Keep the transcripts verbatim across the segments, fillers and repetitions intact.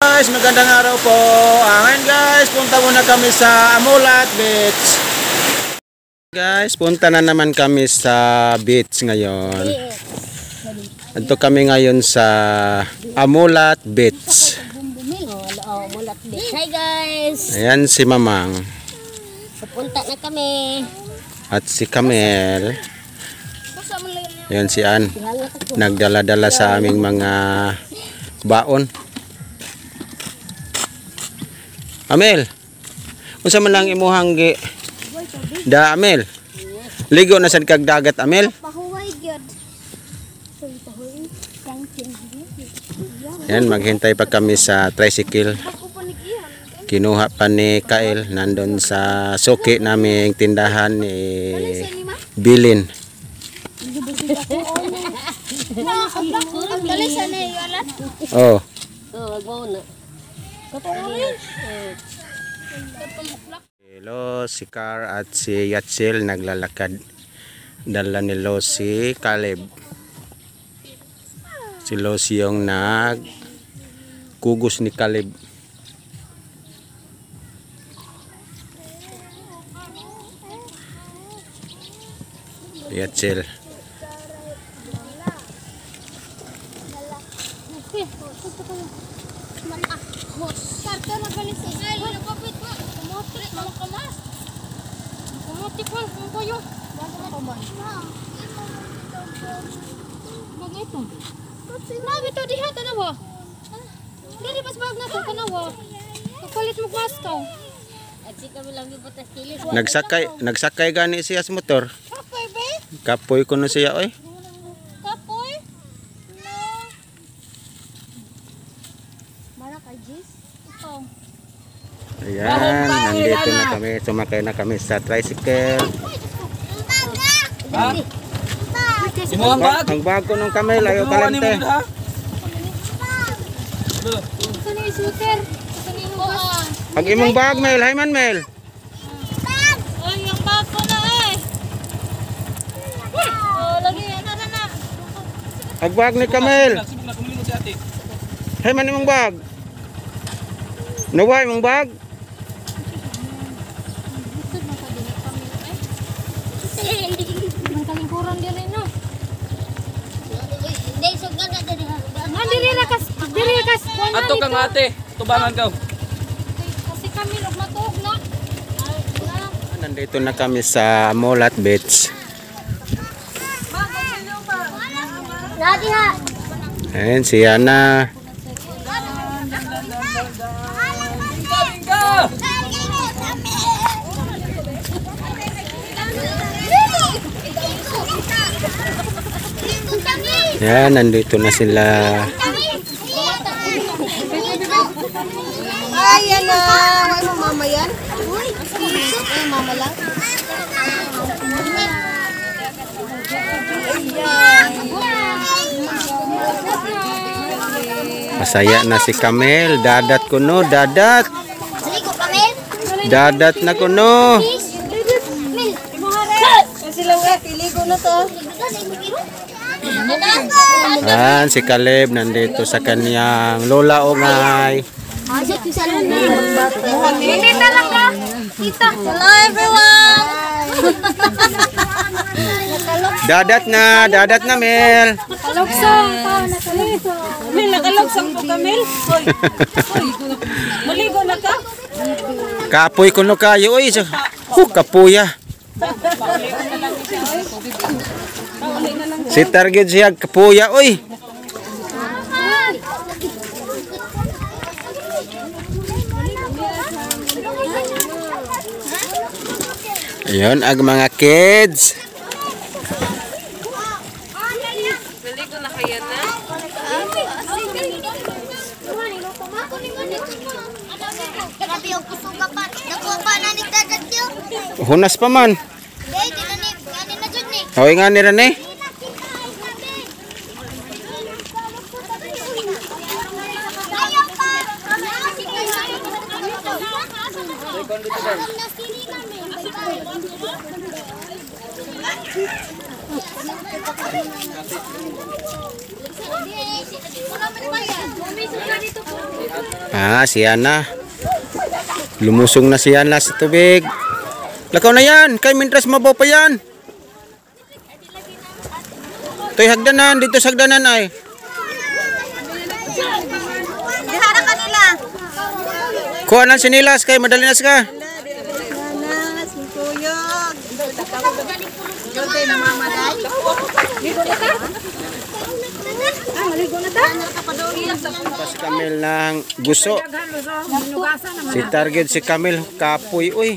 Guys, magandang araw po. Ah, ngayon guys, punta muna kami sa Amulat Beach. Guys, punta na naman kami sa beach ngayon. Ito kami ngayon sa Amulat Beach. Hi guys. Ayan si Mamang. Pupunta na kami. At si Kamel. Ayan si Ann. Nagdala-dala sa aming mga baon. Amel, unsa man lang imuhang gi da Amel? Ligo na sad kag dagat Amel? Pahuway gyud. Yan, maghintay pa kami sa tricycle. Kinuha pa ni Kael nandun sa suki naming tindahan ni Bilin. Oh. Hello, si Car at si Yatsil naglalakad. Dala ni Lo si Caleb. Si Lo yung nag kugos ni Caleb. Yatsil. Nagsakay, nagsakay gani siya sa motor. Kapoy ko no siya oy. Kapoy? No. Mana kay Jis? Ito. Ayan, nandito na kami. Sumakay na kami sa tricycle. Ha? Simuang bag? Ang bag ko nung Kamel, ayaw kalente. Saan yung shooter? Saan yung bag? Pag imong bag, Mel. Hay man, Mel. Ay, yung bag ko na eh. Oh, lagi yan na na. Ang bag ni Kamel. Hay man imong bag. Naway imong bag. Kalingkuran din rin, no? Hindi, sugan na dyan. Ah, diri rakas. Diri rakas. Ato kang ate, tubangan ka. Kasi kami, log matuog na. Nandito na kami sa Amulat Beach. Lagi ha. Ayan, si Yana. Yan, nandito na sila. Ayan na. Huwag mo mama yan. Uy, ay mama lang. Masaya na si Kamel. Dadat ko no, dadat. Saligo Kamel. Dadat na ko no. Sila nga, tiligo na to. Yan, si Caleb nandito sa kanyang lola ongay. Tita lang ka. Tita. Hello everyone. Dadat na, dadat na Mel. Nakalugsong pa, nakalugsong. Mel, nakalugsong po ka, Mel. Hoy, hoy, maligo na ka? Kapoy ko no kayo, oy. Huh, kapuya. Si target siya, kapuya, oy. Ayun, ang mga kids. Maligo na kaya na? Hunas pa man. Hoy nga ni Rene. Ah, siya na. Lumusong na siya na sa tubig. Lakaw na yan. Kay mintras mabaw pa yan. To'y hagdanan. Dito sa hagdanan ay. Dihara ka nila. Kuha na sinilas kay madalinas ka. Nanas, tuyog. Dote na mama dai. Ah, maligo na ta. Pas si Camille ng guso. Si target si Camille kapoy uy.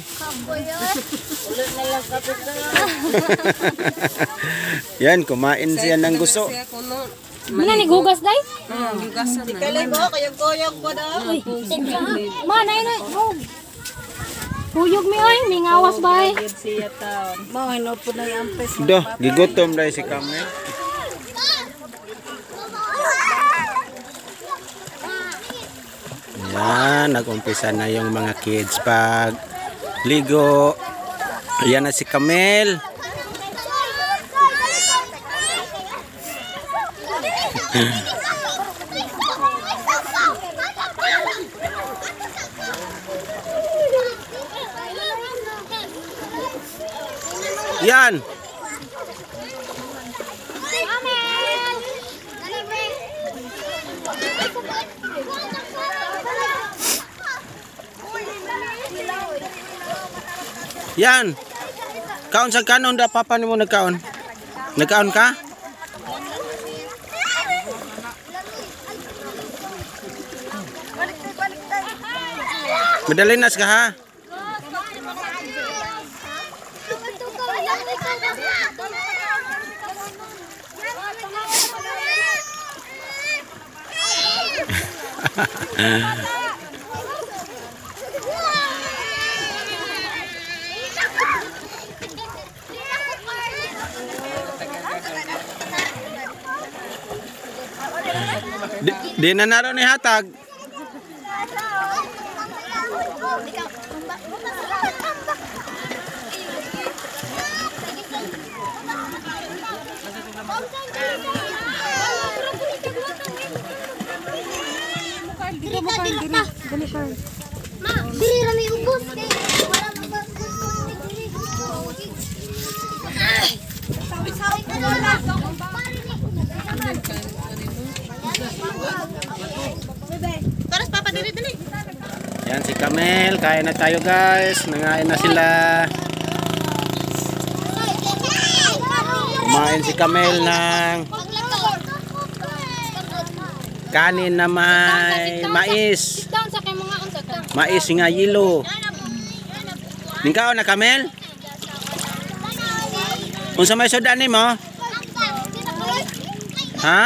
Yan, kumain siya ng guso. Mana ni gugas day? Kalay mo, kayog-koyog po daw. Mana ina. Huyog mi oy, may ngawas bay. Mo, hinupod na yung ampes. Do, gigutom dahil si Camille. Yan, nag-umpisa na yung mga kids pag ligo. Ayan na si Camille. Yan. Yan. Kaon sa kanon da papa nimo nagkaon. Nagkaon ka? Madalinas ka ha? Di, di na naroon ni hatag. Diri ka, diri ka. Ma, diri rami ubos kay wala mo. Sawi-sawi ka na. Terus papa diri diri. Yan si Camille, kain na tayo guys. Nangain na sila. Kumain si Camille ng kanin na may mais. Down sa kay mga unsa ka. Mais nga yelo. Ningkaw na Camille? Unsa may soda nimo? Ha?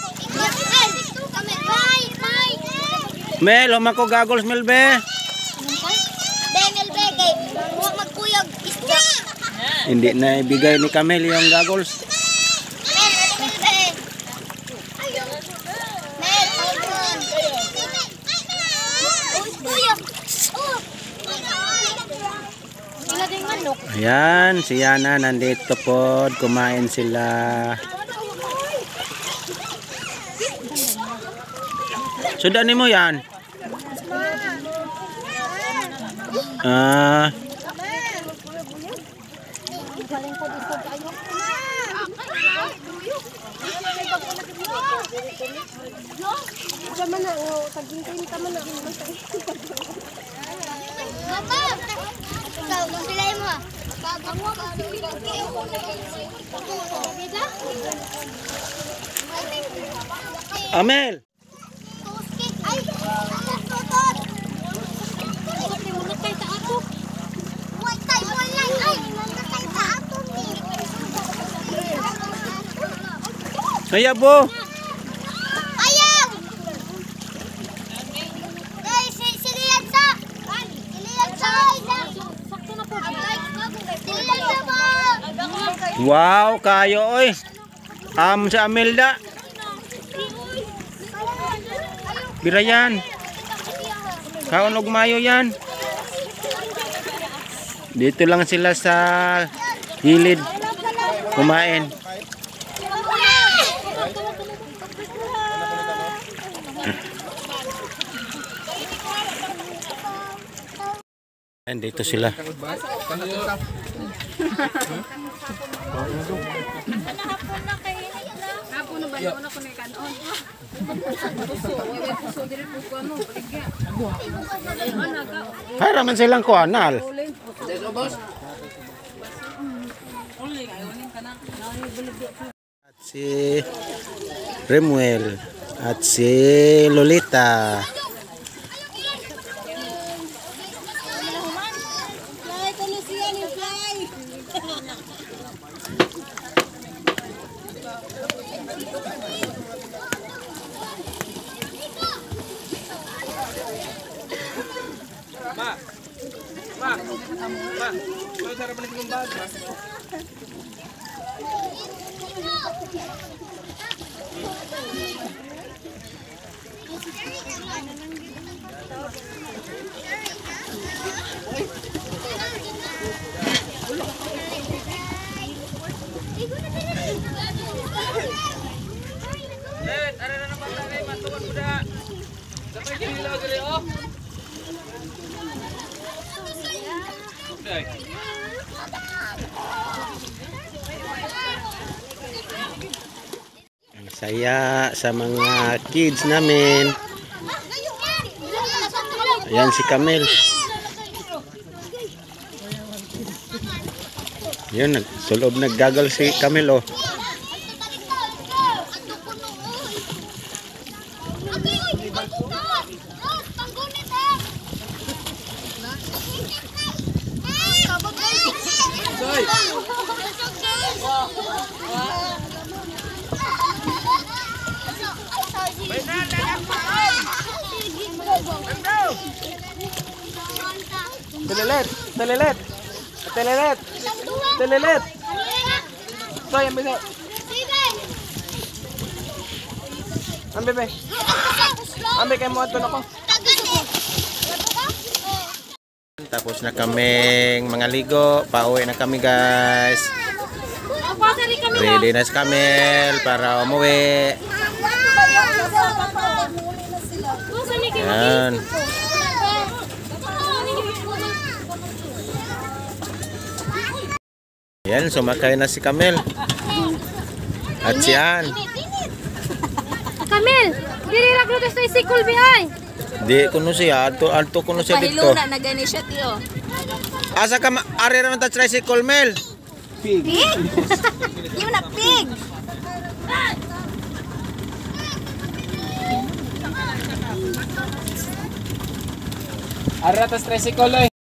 Mel, huma ko goggles Mel be. Daniel Begay, huwag magkuyog isda. Hindi na ibigay ni Camille yung goggles. Ayan, si Yana nandito po. Kumain sila. Sudan mo yan? Ah. Amel. Ayaw po. Ayaw! Ay, si Silian sa! Silian sa! Sakto na po. Silian sa po! Wow, kayo oy. Am sa Amelda. Birayan. Kaon og mayo yan. Dito lang sila sa gilid kumain. Andito sila. Hapon na ba yun ako na kanon? Puso, wala puso dire puso ano, paligya. Para man silang kuanal. At si Remuel at si Lolita. Ma. Ma. Ma. Ano sarap balik ng bag, ma? Let, ara na naman tagay matuwan mo da. Dapat kinilaw diri oh. Okay. Ang saya sa mga kids namin. Ayan si Camel. Yun, sulob naggagal si Camel oh. Telelet, telelet. Telelet. Telelet. Toy, ambil sa. Ambil be. Ambil kay mo ato nako. Tapos na kaming mga ligo. Pauwi na kami guys. Ready na si Camel para umuwi. Yan. Yan, sumakay na si Camel. At si Ann. Camel, diri ra glutos tay sikul bi ay. Di kuno siya, adto adto kuno siya dito. Pahiluna na gani siya tiyo. Asa ka ma- ari ra man ta tricycle Mel. Pig? Yung na pig. Ara tas tricycle.